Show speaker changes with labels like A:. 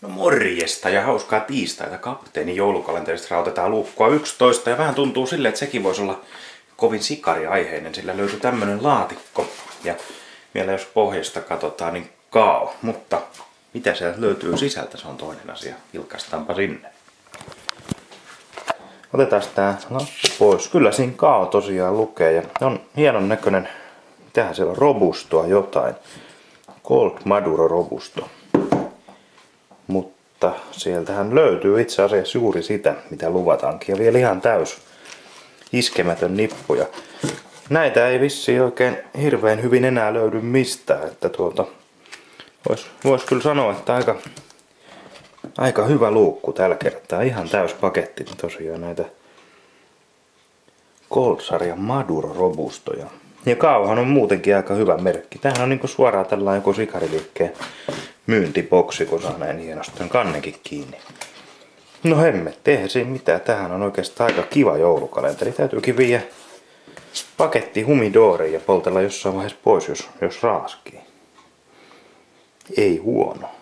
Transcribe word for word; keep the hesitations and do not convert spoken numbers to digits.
A: No morjesta ja hauskaa tiistaita. Kapteenin joulukalenterista rautetaan luukkua yksitoista ja vähän tuntuu silleen, että sekin voisi olla kovin sikariaiheinen, sillä löytyy tämmönen laatikko. Ja vielä jos pohjasta katsotaan, niin kao. Mutta mitä sieltä löytyy sisältä, se on toinen asia. Vilkaistaanpa sinne. Otetaan tää lappu pois. Kyllä siinä kao tosiaan lukee ja on hienon näköinen. Mitähän siellä on? Robustoa jotain. Cold Maduro Robusto. Mutta sieltähän löytyy itse asiassa juuri sitä, mitä luvataankin. Ja vielä ihan täys iskemätön nippu. Ja näitä ei vissiin oikein hirveän hyvin enää löydy mistään. Että tuota, vois, vois kyllä sanoa, että aika, aika hyvä luukku tällä kertaa. Ihan täys paketti tosiaan näitä Cold-sarjan Maduro Robustoja. Ja kauhan on muutenkin aika hyvä merkki. Tämähän on niinku suoraan tällainen joku sikariliikkeen myyntiboksi, kun saa näin hienosti tämän kannenkin kiinni. No hemmetti, eihän siinä mitään. Tämähän on oikeastaan aika kiva joulukalenteri. Täytyykin viedä paketti humidooriin ja poltella jossain vaiheessa pois, jos, jos raaskii. Ei huono.